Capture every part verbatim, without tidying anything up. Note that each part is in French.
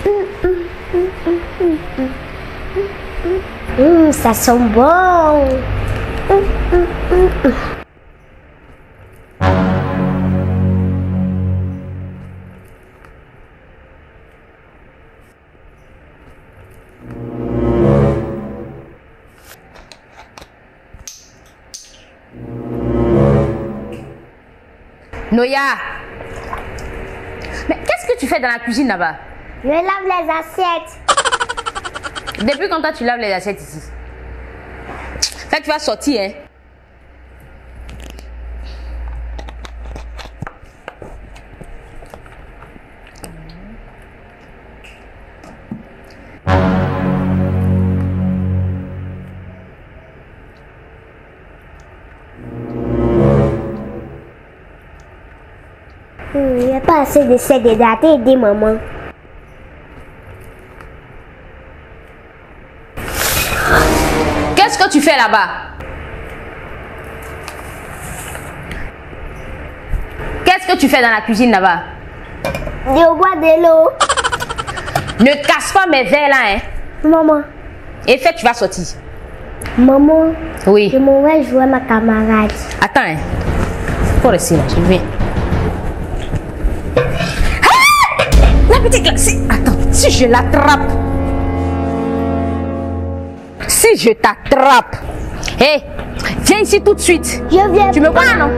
Mmh, ça sent bon. Mmh, mmh, mmh. Noya, mais qu'est-ce que tu fais dans la cuisine là-bas? Je lave les assiettes. Depuis quand toi tu laves les assiettes ici? Là tu vas sortir, hein? Il n'y a pas assez de sel hydraté, aider maman. Qu'est-ce que tu fais là-bas? Qu'est-ce que tu fais dans la cuisine là-bas? Je bois de l'eau. Ne casse pas mes verres là, hein? Maman. Et fait, tu vas sortir. Maman. Oui. Je m'en vais jouer à ma camarade. Attends, hein? Faut rester là, je viens. La petite là, si... Attends, si je l'attrape. Si je t'attrape. Hé, hey, viens ici tout de suite. Je viens. Tu me vois, non?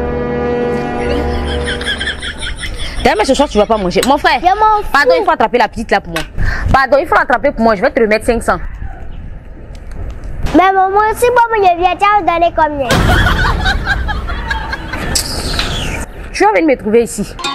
D'ailleurs, mais ce soir, tu ne vas pas manger. Mon frère, pardon, il faut attraper la petite là pour moi. Pardon, il faut l'attraper pour moi. Je vais te remettre cinq cents. Mais maman, si maman je viens, tu vas me donner combien? Tu vas venir me trouver ici.